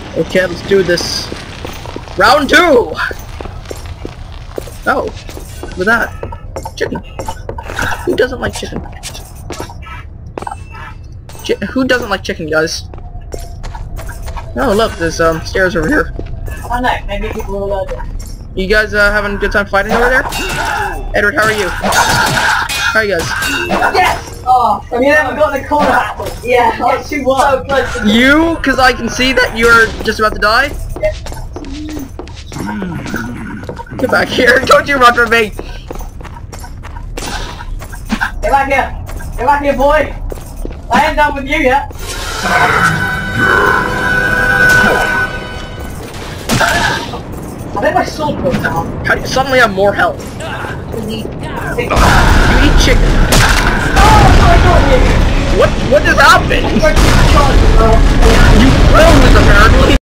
Okay, let's do this. Round 2! Oh, with that. Chicken. Who doesn't like chicken? Who doesn't like chicken, guys? Oh, look, there's stairs over here. Oh no, maybe people will love it. You guys having a good time fighting over there? Edward, how are you? How are you guys? Yes! Oh, you never got the corner apple. Yeah, yes, you won. So close to you? Because I can see that you're just about to die? Yeah. Get back here. Don't you run from me! Get back here. Get back here, boy. I ain't done with you yet. I think my sword broke down. How do you suddenly have more health? You You eat chicken. Oh, I got you. What just happened? You